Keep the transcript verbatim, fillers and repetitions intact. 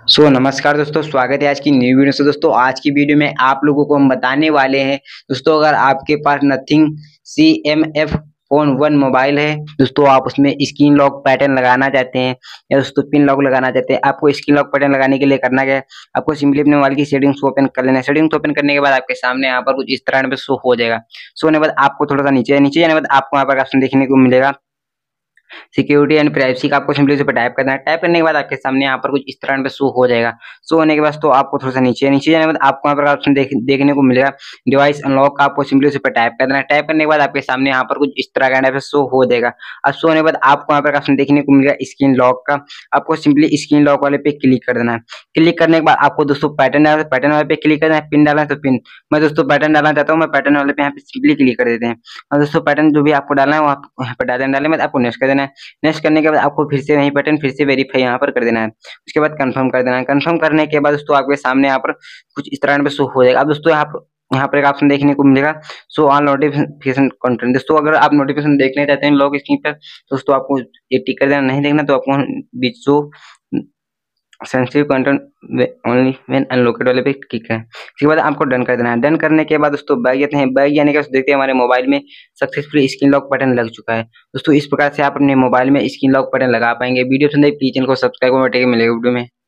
सो so, नमस्कार दोस्तों, स्वागत है आज की न्यू वीडियो से। दोस्तों आज की वीडियो में आप लोगों को हम बताने वाले हैं दोस्तों, अगर आपके पास Nothing C M F phone one mobile है दोस्तों, आप उसमें स्क्रीन लॉक पैटर्न लगाना चाहते हैं या दोस्तों पिन लॉक लगाना चाहते हैं। आपको स्क्रीन लॉक पैटर्न लगाने के लिए करना क्या है, आपको सिंपली अपने मोबाइल की सेटिंग्स ओपन कर लेना है। सेटिंग्स ओपन करने के बाद आपके सामने यहाँ पर कुछ इस तरह पे शो हो जाएगा। शो होने के बाद आपको थोड़ा सा नीचे नीचे जाने के बाद आपको यहाँ पर ऑप्शन देखने को मिलेगा सिक्योरिटी एंड प्राइवेसी का। आपको सिंपली उस पर टाइप करना है। टाइप करने के बाद आपके सामने यहाँ पर कुछ इस तरह पे शो हो जाएगा। शो होने के बाद तो आपको थोड़ा सा नीचे नीचे जाने के बाद आपको यहाँ पर ऑप्शन देख, देखने को मिलेगा डिवाइस अनलॉक का। आपको सिंपली उस पर टाइप करना है। टाइप करने के बाद आपके सामने यहाँ पर कुछ इस तरह का शो हो जाएगा। और शो होने के बाद आपको यहाँ पर ऑप्शन देखने को मिलेगा स्क्रीन लॉक का। आपको सिंपली स्क्रीन लॉक वाले पे क्लिक कर देना है। क्लिक करने के बाद आपको दोस्तों पैटर्न डालना है। पैटर्न वाले पे क्लिक करना है। पिन डालना है तो पिन, मैं दोस्तों पैटर्न डालना चाहता हूँ, मैं पैटर्न वाले पे यहाँ पे सिंपली क्लिक कर देते हैं। और दोस्तों पैटर्न जो भी आपको डालना है वो आप यहाँ पर पैटर्न डालने के बाद आपको नेक्स्ट कर देना है। नेक्स्ट करने के बाद आपको फिर से वही पैटर्न फिर से वेरीफाई यहाँ पर कर देना है। उसके बाद कंफर्म कर देना है। कंफर्म करने के बाद दोस्तों आपके सामने यहाँ पर कुछ इस तरह पे शो हो जाएगा। अब दोस्तों यहाँ पर यहाँ पर एक ऑप्शन देखने को मिलेगा सो ऑन नोटिफिकेशन कंटेंट। दोस्तों अगर आप नोटिफिकेशन देखने चाहते हैं लॉक स्क्रीन पर दोस्तों आपको ये टिक कर देना। नहीं देखना तो आपको बीच show sensitive content only when unlocked वाले पे क्लिक करें। इसके बाद आपको डन कर देना है। डन करने के बाद दोस्तों बैक जाते हैं। बैक जाने के बाद देखते हैं हमारे मोबाइल में सक्सेसफुली स्क्रीन लॉक बटन लग चुका है। दोस्तों इस प्रकार से आप अपने मोबाइल में स्क्रीन लॉक बटन लगा पाएंगे। वीडियो पसंद है प्लीज चैनल को सब्सक्राइब और मिलेगा वीडियो में।